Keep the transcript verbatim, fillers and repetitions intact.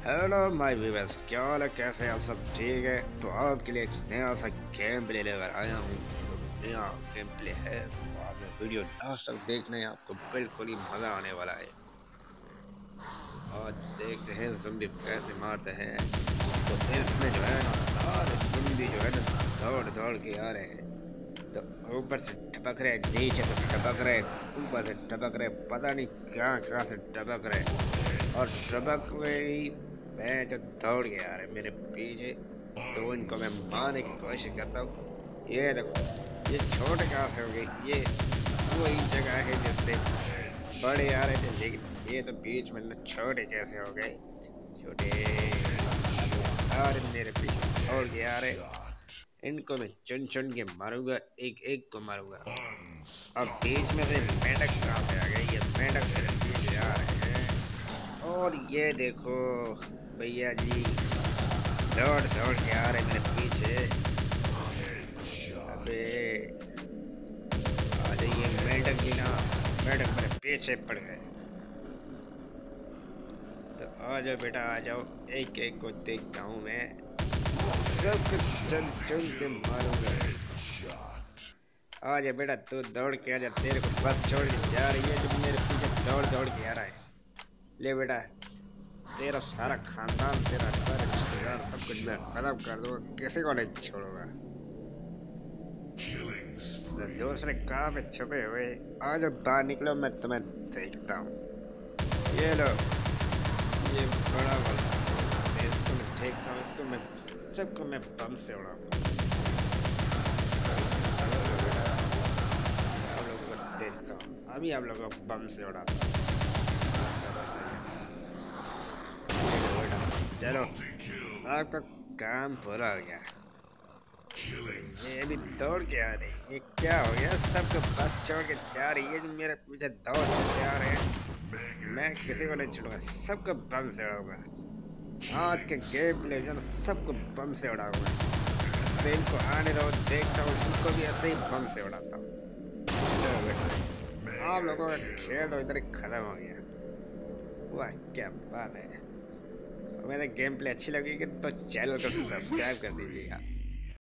Hello my viewers, क्या हाल है? कैसे हैं आप सब? ठीक है, तो आपके लिए एक नया सा गेम प्ले लेकर आया हूँ। तो नया गेम प्ले है, तो आपने वीडियो लास्ट तक देखना है, आपको बिल्कुल ही मज़ा आने वाला है। आज देखते हैं ज़म्बी कैसे मारते हैं। तो इसमें जो है ना, सारे ज़म्बी जो है ना दौड़ दौड़ के आ रहे हैं। तो ऊपर से टपक रहे, नीचे से टपक रहे, ऊपर से टपक रहे, पता नहीं कहाँ कहाँ से टपक रहे। और टपक रही मैं जो दौड़ गया यार मेरे पीछे। तो इनको मैं मारने की कोशिश करता हूँ। ये देखो, ये छोटे कहाँ से हो गए? ये वही जगह है जिससे बड़े आ रहे थे, लेकिन ये तो बीच में न छोटे कैसे हो गए? छोटे ये सारे मेरे पीछे दौड़ के आ रहे। इनको मैं चुन चुन के मारूंगा, एक एक को मारूंगा। अब बीच में से मेंढक कहाँ से आ गए? ये मेंढक मेरे पीछे आ रहे हैं। और ये देखो भैया जी, दौड़ दौड़ के आ रहे मेरे पीछे। अबे आ जाइए मेंढक जी ना, मेंढक मेरे पीछे पड़ गए। तो आ जाओ बेटा, आ जाओ, एक एक को देखता हूँ मैं, सबको चुन चुन के मारूंगा। आ जा बेटा, तू दौड़ के आ जा, तेरे को बस छोड़ के जा रही है जो मेरे पीछे दौड़ दौड़ के आ रहा है। ले बेटा, तेरा सारा खानदान, तेरा सारा रिश्तेदार, सब कुछ मैं खत्म कर दूंगा, किसी को नहीं छोड़ूंगा। तो दूसरे कहाँ पे छुपे हुए? आ जाओ बाहर निकलो, मैं तुम्हें देखता हूँ। ये लो, ये बड़ा वाला, मैं इसको मैं देखता हूँ, इसको मैं सबको मैं बम से उड़ाऊंगा। आप लोगों को देखता हूँ, अभी आप लोगों को बम से उड़ाता हूँ। चलो, आपका काम पूरा हो गया। ये अभी दौड़ के आ रही, ये क्या हो गया? सबको बस छोड़ के जा रही है, जो मेरे पीछे दौड़ के आ रहे हैं। मैं किसी को नहीं छोड़ूंगा, सबको बम से उड़ाऊंगा। आज के गेम प्ले जो सबको बम से उड़ाऊंगा। अरे इनको आने दो, देखता हूँ इनको भी ऐसे ही बम से उड़ाता हूँ। आप लोगों का खेल तो इधर ही खत्म हो गया। वाह क्या बात है। मेरे गेम प्ले अच्छी लगेगी तो चैनल को सब्सक्राइब कर दीजिएगा।